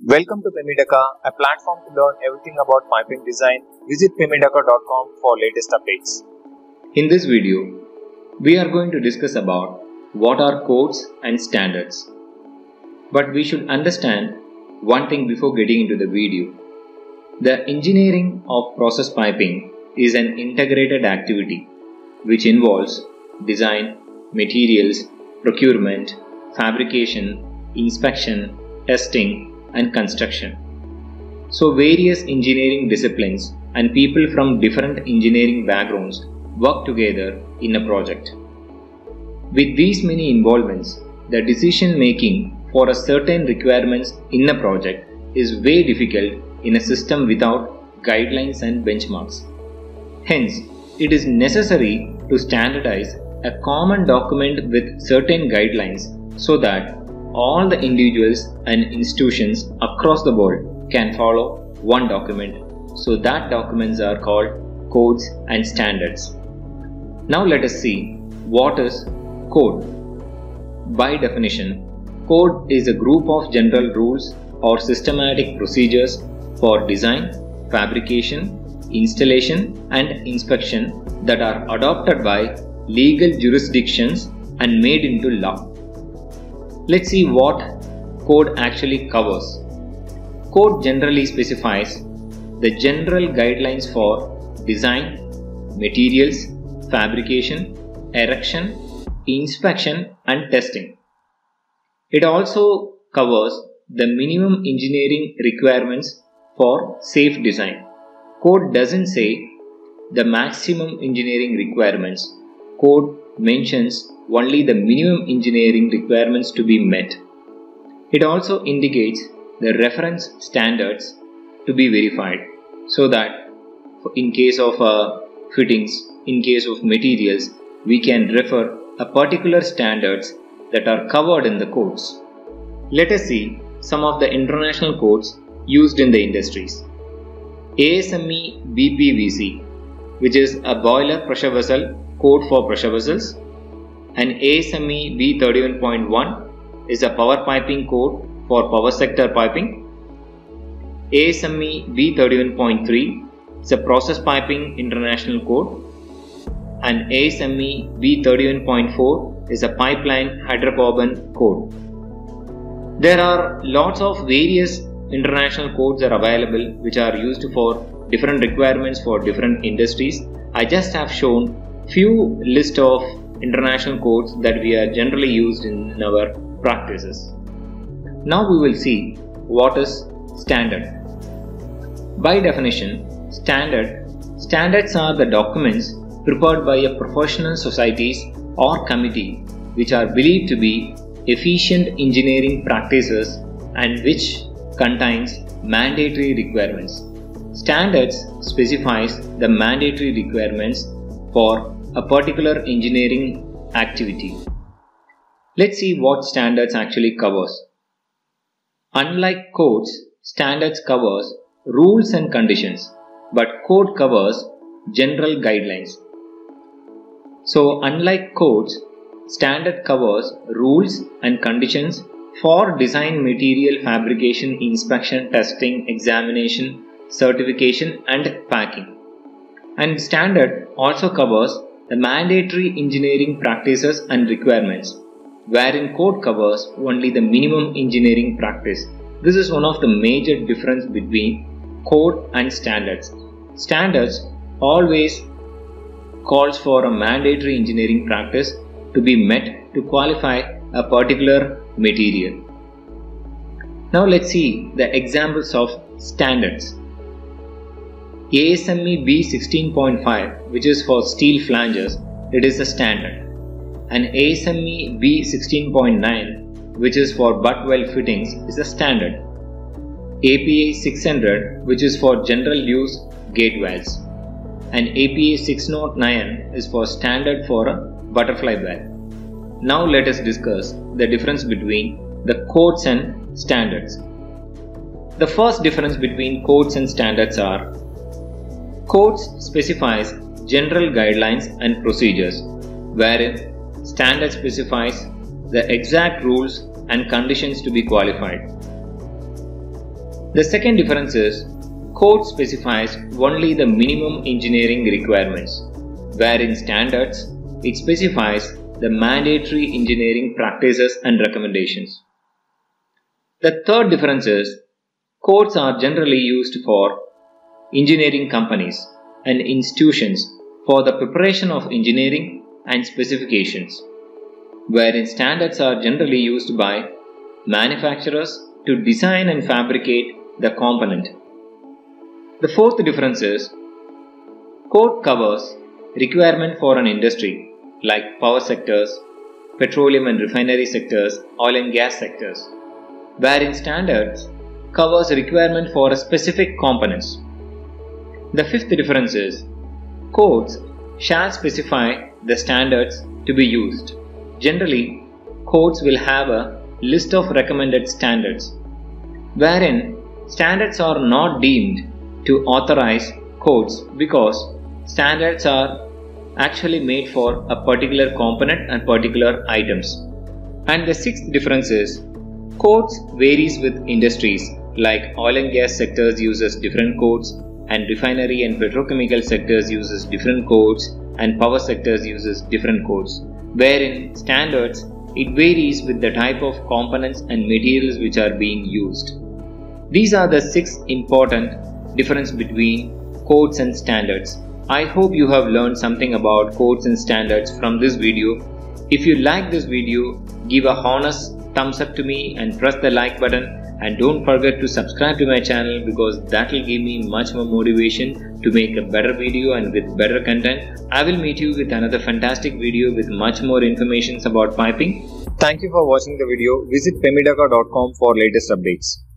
Welcome to Pimidaka, a platform to learn everything about piping design. Visit pimidaka.com for latest updates. In this video, we are going to discuss about what are codes and standards. But we should understand one thing before getting into the video. The engineering of process piping is an integrated activity which involves design, materials, procurement, fabrication, inspection, testing, and construction. So various engineering disciplines and people from different engineering backgrounds work together in a project. With these many involvements, the decision making for a certain requirements in a project is way difficult in a system without guidelines and benchmarks. Hence, it is necessary to standardize a common document with certain guidelines so that all the individuals and institutions across the world can follow one document. So that documents are called codes and standards. Now let us see what is code. By definition, code is a group of general rules or systematic procedures for design, fabrication, installation and inspection that are adopted by legal jurisdictions and made into law. Let's see what code actually covers. Code generally specifies the general guidelines for design, materials, fabrication, erection, inspection and testing. It also covers the minimum engineering requirements for safe design. Code doesn't say the maximum engineering requirements. Code mentions only the minimum engineering requirements to be met. It also indicates the reference standards to be verified so that in case of fittings, in case of materials, we can refer a particular standards that are covered in the codes. Let us see some of the international codes used in the industries. ASME BPVC, which is a boiler pressure vessel code for pressure vessels, and ASME B31.1 is a power piping code for power sector piping. ASME B31.3 is a process piping international code, and ASME B31.4 is a pipeline hydrocarbon code. There are lots of various international codes are available which are used for different requirements for different industries. I just have shown few list of international codes that we are generally used in our practices. Now we will see what is standard. By definition, standards are the documents prepared by a professional societies or committee which are believed to be efficient engineering practices and which contains mandatory requirements. Standards specifies the mandatory requirements for a particular engineering activity. Let's see what standards actually covers. Unlike codes, standards covers rules and conditions, but code covers general guidelines. So unlike codes, standard covers rules and conditions for design, material, fabrication, inspection, testing, examination, certification and packing. And standard also covers the mandatory engineering practices and requirements, wherein code covers only the minimum engineering practice. This is one of the major difference between code and standards. Standards always calls for a mandatory engineering practice to be met to qualify a particular material. Now let's see the examples of standards. ASME B16.5, which is for steel flanges, it is a standard. And ASME B16.9, which is for butt weld fittings, is a standard. APA 600, which is for general use gate valves. And APA 609 is for standard for a butterfly valve. Now let us discuss the difference between the codes and standards. The first difference between codes and standards are: codes specifies general guidelines and procedures, wherein standard specifies the exact rules and conditions to be qualified. The second difference is code specifies only the minimum engineering requirements, where in standards it specifies the mandatory engineering practices and recommendations. The third difference is codes are generally used for engineering companies and institutions for the preparation of engineering and specifications, wherein standards are generally used by manufacturers to design and fabricate the component. The fourth difference is code covers requirement for an industry like power sectors, petroleum and refinery sectors, oil and gas sectors, wherein standards covers requirement for a specific components. The fifth difference is codes shall specify the standards to be used. Generally, codes will have a list of recommended standards, wherein standards are not deemed to authorize codes because standards are actually made for a particular component and particular items. And the sixth difference is codes varies with industries like oil and gas sectors uses different codes, and refinery and petrochemical sectors uses different codes, and power sectors uses different codes, wherein standards it varies with the type of components and materials which are being used. These are the 6 important difference between codes and standards. I hope you have learned something about codes and standards from this video. If you like this video, give a honest thumbs up to me and press the like button, and don't forget to subscribe to my channel because that will give me much more motivation to make a better video and with better content. I will meet you with another fantastic video with much more information about piping. Thank you for watching the video. Visit pemidaka.com for latest updates.